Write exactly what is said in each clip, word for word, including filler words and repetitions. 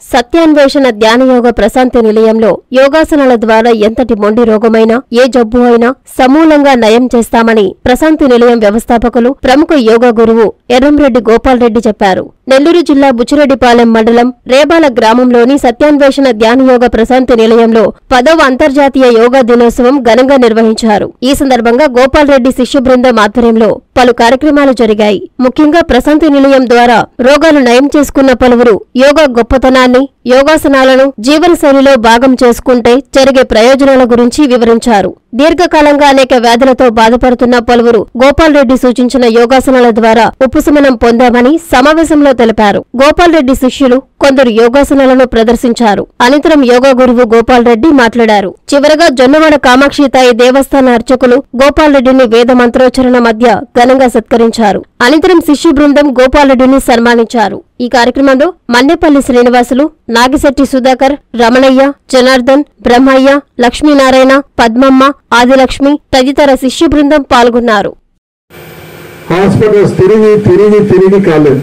సత్యాన్వేషణ ధ్యానయోగ ప్రశాంతి నిలయంలో యోగాసనాల ద్వారా ఎంతటి మొండి రోగమైనా ఏ జబ్బు అయినా సమూలంగా నయం చేస్తామని ప్రశాంతి నిలయం వ్యవస్థాపకులు ప్రముఖ యోగా గురువు ఎర్రంరెడ్డి గోపాల్ రెడ్డి చెప్పారు. నెల్లూరు జిల్లా బుచ్చిరెడ్డిపాలెం మండలం రేబాల గ్రామంలోని సత్యాన్వేషణ ధ్యానయోగ ప్రశాంతి నిలయంలో పదవ అంతర్జాతీయ యోగా దినోత్సవం ఘనంగా నిర్వహించారు. ఈ సందర్భంగా గోపాల్ రెడ్డి శిష్య బృందం ఆధ్వర్యంలో పలు కార్యక్రమాలు జరిగాయి. ముఖ్యంగా ప్రశాంతి నిలయం ద్వారా రోగాలు నయం చేసుకున్న పలువురు యోగా గొప్పతనాన్ని, యోగాసనాలను జీవనశైలిలో భాగం చేసుకుంటే జరిగే ప్రయోజనాల గురించి వివరించారు. దీర్ఘకాలంగా అనేక వ్యాధులతో బాధపడుతున్న పలువురు గోపాల్ రెడ్డి సూచించిన యోగాసనాల ద్వారా ఉపశమనం పొందామని సమావేశంలో తెలిపారు. గోపాల్ రెడ్డి శిష్యులు కొందరు యోగాసనాలను ప్రదర్శించారు. అనంతరం యోగా గురువు గోపాల్ రెడ్డి మాట్లాడారు. చివరగా జొన్నవాడ కామాక్షితాయి దేవస్థాన అర్చకులు గోపాల్ రెడ్డిని వేద మంత్రోచ్చరణ మధ్య ఘనంగా సత్కరించారు. అనంతరం శిష్యు బృందం గోపాల్ రెడ్డిని సన్మానించారు. ఈ కార్యక్రమంలో మన్నెపల్లి శ్రీనివాసులు, నాగిశెట్టి సుధాకర్, రమణయ్య, జనార్దన్, బ్రహ్మయ్య, లక్ష్మీనారాయణ, పద్మమ్మ, ఆదిలక్ష్మి తదితర శిష్యు బృందం పాల్గొన్నారు. హాస్పిటల్స్ తిరిగి తిరిగి తిరిగి కాలేదు.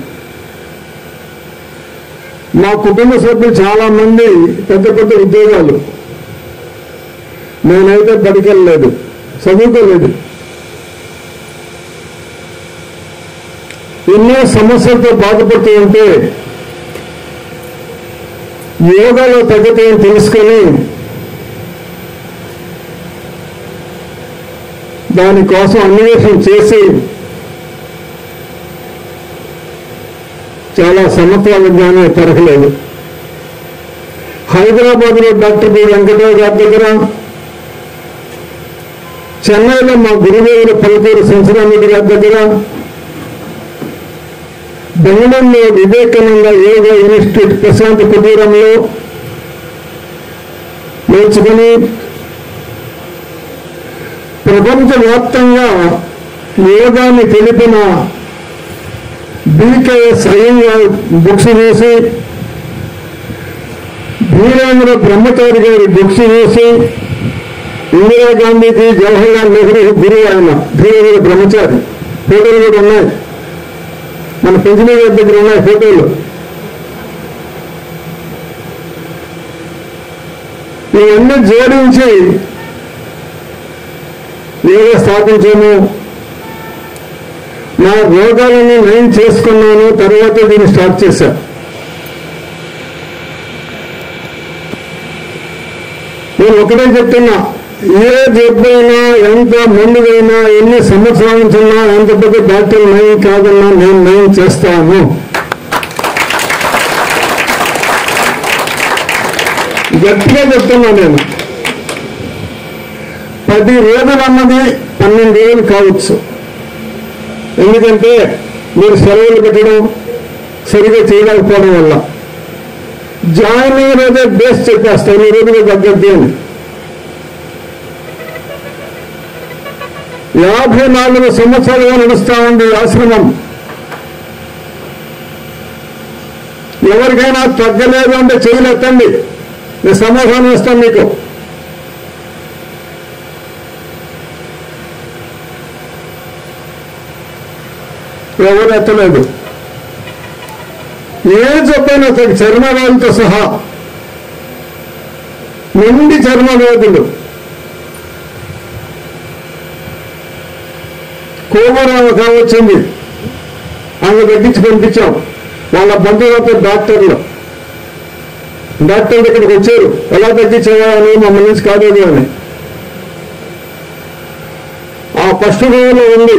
మా కుటుంబ సభ్యులు చాలా మంది పెద్ద పెద్ద ఉద్యోగాలు, నేనైతే బడికెళ్ళలేదు, చదువుకోలేదు. ఎన్నో సమస్యలతో బాధపడుతూ ఉంటే యోగాలో తగ్గితే తెలుసుకొని దానికోసం అన్వేషణ చేసి చాలా సంవత్సరాలుగానే పెరగలేదు. హైదరాబాద్ లో డాక్టర్ బి వెంకటరావు గారి దగ్గర, చెన్నైలో మా గురుదేవుల పలుకూరు శంకరారెడ్డి గారి దగ్గర, బెంగళూరులో వివేకానంద యోగా ఇన్స్టిట్యూట్ ప్రశాంత కుటీరంలో నేర్చుకుని ప్రపంచవ్యాప్తంగా యోగాన్ని తెలిపిన బీకేఎస్ అయ్యంగార్ బుక్స్ చూసి, వీరేంద్ర బ్రహ్మచారి గారి బుక్స్ చూసి, ఇందిరాగాంధీకి జవహర్లాల్ నెహ్రూ గురువు ఆయన వీరేంద్ర బ్రహ్మచారి ఫోటోలు కూడా ఉన్నాయి, మన పెంచనీ గారి దగ్గర ఉన్నాయి ఫోటోలు. ఇవన్నీ జోడించి యోగా స్థాపించాను. నా రోగాలను నయం చేసుకున్నాను. తర్వాత దీన్ని స్టార్ట్ చేశా. నేను ఒకటే చెప్తున్నా, ఏ జబ్బైనా, ఎంత ముందుగైనా, ఎన్ని సంవత్సరాల నుంచున్నా, ఎంత పెద్ద డాక్టర్ నయం కాదన్నా నేను నయం చేస్తాను. గట్టిగా చెప్తున్నా. నేను పది రోజులు అన్నది పన్నెండు రోజులు కావచ్చు. ఎందుకంటే మీరు సెలవులు పెట్టడం సరిగా చేయలేకపోవడం వల్ల. జాయినింగ్ రోజే బేస్ చెప్పేస్తాను, ఈ రోజుగా తగ్గద్ది అని. యాభై నాలుగు సంవత్సరాలుగా నడుస్తా ఉంది ఆశ్రమం. ఎవరికైనా తగ్గలేదు అంటే చేయలేతండి, నేను సమాధానం ఇస్తాను మీకు. ఎవరు ఎత్తలేదు. ఏ జబ్బైనా చర్మ వ్యాధులతో సహా, నిండి చర్మ వ్యాధులు, కోమరామ కావచ్చింది, ఆమె తగ్గించి పంపించాం. వాళ్ళ బంధువులతో డాక్టర్లు డాక్టర్ దగ్గరికి వచ్చారు, ఎలా తగ్గించావా అని, మమ్మల్ని నుంచి కాలేదు అని. ఆ ఫస్ట్ రోజులో ఉంది,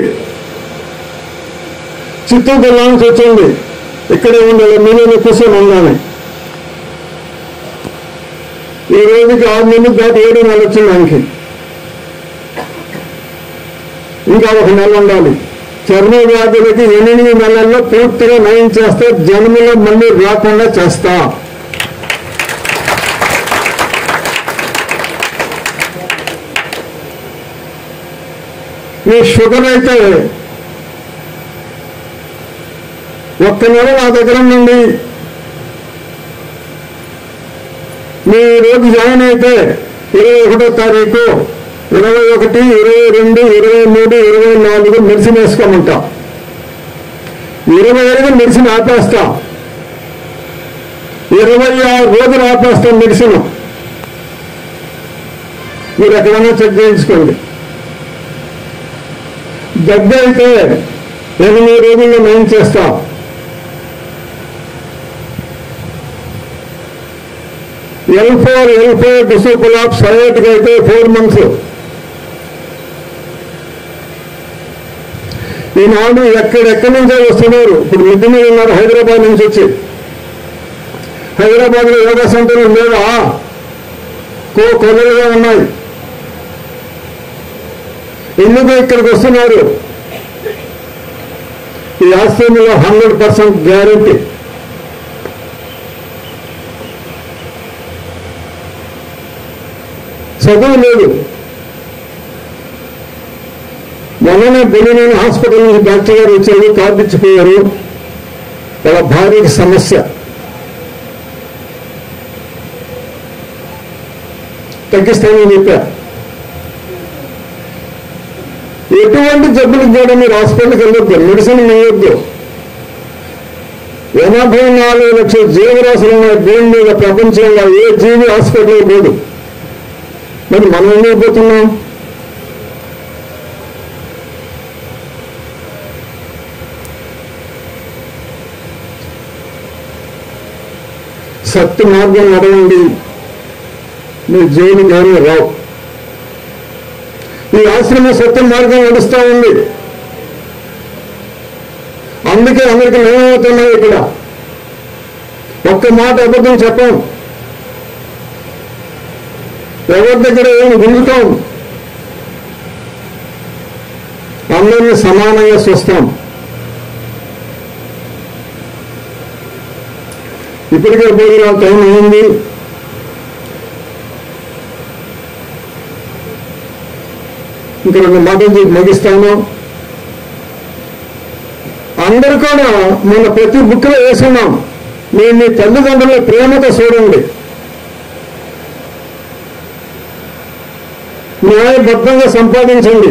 చిత్తూరు వెళ్ళాల్సి వచ్చింది, ఇక్కడే ఉండాలి, నేను కూర్చొని ఉండాలి. ఈ రోజుకి ఆరు నెలలు దాటి ఏడు నెలలు వచ్చింది ఆయనకి. ఇంకా ఒక నెల ఉండాలి. చర్మ వ్యాధులకి ఎనిమిది నెలల్లో పూర్తిగా నయం చేస్తే జన్మలో మళ్ళీ రాకుండా చేస్తా. మీ షుగర్ అయితే ఒక్క నెల నా దగ్గర నుండి మీ రోజు జాయిన్ అయితే ఇరవై ఒకటో తారీఖు, ఇరవై ఒకటి, ఇరవై రెండు, ఇరవై మూడు, ఇరవై నాలుగు మెడిసిన్ వేసుకోమంటా. ఇరవై ఐదు మెడిసిన్ ఆపేస్తా. ఇరవై ఆరు రోజులు ఆపేస్తాం మెడిసిన్. మీరు ఎక్కడైనా చెక్ చేయించుకోండి. దగ్గర అయితే ఎనిమిది రోజుల్లో నయం చేస్తాం. ఎల్ ఫోర్ ఎల్ ఫోర్ డిసోపులాప్ సైటికి అయితే ఫోర్ మంత్స్. ఈనాడు ఎక్కడెక్కడి నుంచో వస్తున్నారు. ఇప్పుడు మిద్ది మీద ఉన్నారు హైదరాబాద్ నుంచి వచ్చి. హైదరాబాద్ లో యోగా సెంటర్లు లేవా? కో కొలలుగా ఉన్నాయి. ఎందుకు ఇక్కడికి వస్తున్నారు? ఈ ఆశ్రమంలో హండ్రెడ్ పర్సెంట్ గ్యారంటీ. చదువు లేదు. మొన్ననే బెలినేని హాస్పిటల్ నుంచి డాక్టర్ గారు వచ్చారు, కార్డు ఇచ్చిపోయారు. వాళ్ళ భార్యకి సమస్య తగ్గిస్తానని చెప్పా. ఎటువంటి జబ్బులకు కూడా మీరు హాస్పిటల్కి వెళ్ళొద్దు, మెడిసిన్ వేయొద్దు. ఎనభై నాలుగు లక్షల జీవరాశులు ఉన్న భూమి మీద ప్రపంచంలో ఏ జీవి హాస్పిటల్ పోదు. మరి మనం ఏమైపోతున్నాం? సత్య మార్గం నడవండి, మీ జైలుకి ఏమీ రావు. ఈ ఆశ్రమం సత్య మార్గం నడుస్తూ ఉంది. అందుకే అందరికి ఏమవుతున్నాయి ఇక్కడ. ఒక్క మాట అబద్ధం చెప్పాం, ఎవరి దగ్గర ఏమి గుంజుతాం, అందరినీ సమానంగా చూస్తాం. ఇప్పటికే భోజన టైం అయింది. ఇంకా రెండు మాటలు ముగిస్తాను. అందరూ కూడా మన ప్రతి బుక్లో వేసుకున్నాం, మీరు మీ తల్లిదండ్రుల ప్రేమతో చూడండి, న్యాయబద్ధంగా సంపాదించండి.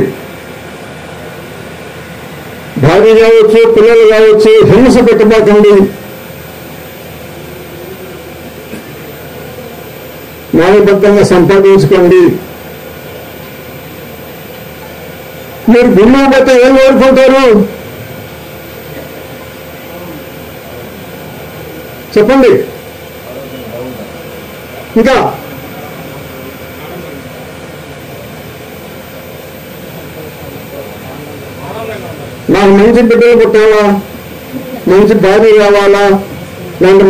భార్య కావచ్చు, పిల్లలు కావచ్చు, హింస పెట్టబాకండి. న్యాయబద్ధంగా సంపాదించుకోండి. మీరు గుళ్ళు పోతే ఏం కోరుకుంటారు చెప్పండి? ఇంకా నాకు మంచి బిడ్డలు పుట్టాలా, మంచి భార్య కావాలా, లాంటి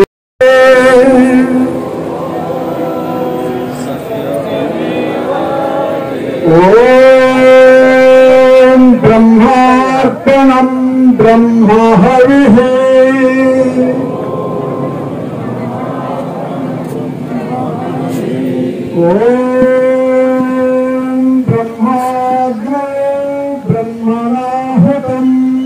ఓం బ్రహ్మార్పణం బ్రహ్మ హవిః ఓం బ్రహ్మాగ్నౌ బ్రహ్మణాహుతం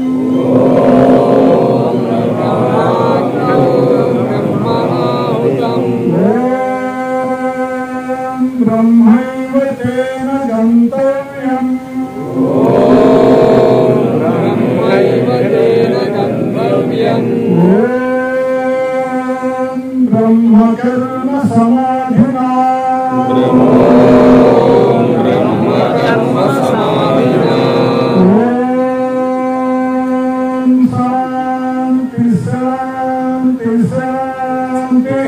ఓం బ్రహ్మైవ తేన గంతవ్యం ఓం బ్రహ్మకర్మ సమాధినా ఓం శాంతి శాంతి శాంతి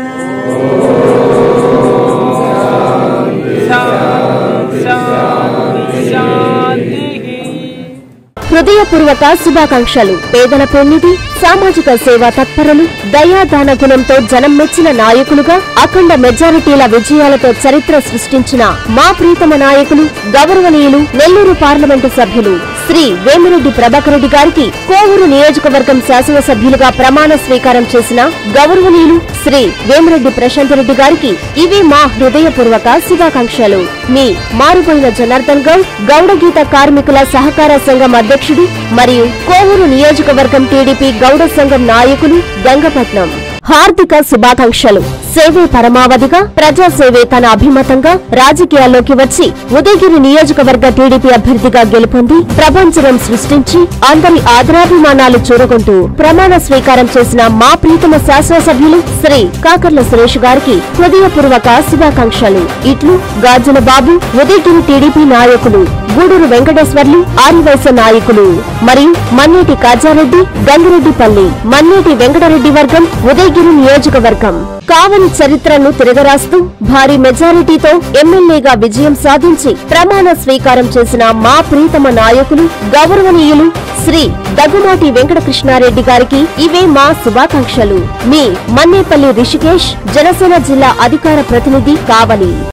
హృదయపూర్వక శుభాకాంక్షలు. పేదల పెన్నిధి, సామాజిక సేవా తత్పరులు, దయాదాన గుణంతో జనం మెచ్చిన నాయకులుగా అఖండ మెజారిటీల విజయాలతో చరిత్ర సృష్టించిన మా ప్రీతమ నాయకులు, గౌరవనీయులు, నెల్లూరు పార్లమెంటు సభ్యులు శ్రీ వేమిరెడ్డి ప్రభాకర్ రెడ్డి గారికి కోవూరు నియోజకవర్గం శాసనసభ్యులుగా ప్రమాణ స్వీకారం చేసిన గౌరవనీయులు శ్రీ వేమిరెడ్డి ప్రశాంత్ రెడ్డి గారికి ఇవి మా హృదయపూర్వక శుభాకాంక్షలు. మీ మారుపోయిన జనార్దన్ గౌడ్, గౌడగీత కార్మికుల సహకార సంఘం అధ్యక్షుడు మరియు కోవూరు నియోజకవర్గం టీడీపీ గౌడ సంఘం నాయకులు, గంగపట్నం. హార్దిక శుభాకాంక్షలు. సేవే పరమావధిగా ప్రజాసేవే తన అభిమతంగా రాజకీయాల్లోకి వచ్చి ఉదయగిరి నియోజకవర్గ టీడీపీ అభ్యర్థిగా గెలుపొంది ప్రపంచం సృష్టించి అందరి ఆదరాభిమానాలు చూరగొంటూ ప్రమాణ స్వీకారం చేసిన మా ప్రీతమ శాసనసభ్యులు శ్రీ కాకర్ల సురేష్ గారికి హృదయపూర్వక శుభాకాంక్షలు. ఇట్లు గాజుల బాబు, ఉదయగిరి టీడీపీ నాయకులు, గూడూరు వెంకటేశ్వర్లు, ఆరివైస నాయకులు మరియు మన్నేటి కాజారెడ్డి, గంగిరెడ్డిపల్లి, మన్నేటి వెంకటరెడ్డి వర్గం, ఉదయగిరి నియోజకవర్గం. కావలి చరిత్రను తిరగరాస్తూ భారీ మెజారిటీతో ఎమ్మెల్యేగా విజయం సాధించి ప్రమాణ స్వీకారం చేసిన మా ప్రీతమ నాయకులు గౌరవనీయులు శ్రీ దగ్గుమాటి వెంకటకృష్ణారెడ్డి గారికి ఇవే మా శుభాకాంక్షలు. మీ మన్నేపల్లి రిషికేష్, జనసేన జిల్లా అధికార ప్రతినిధి, కావలి.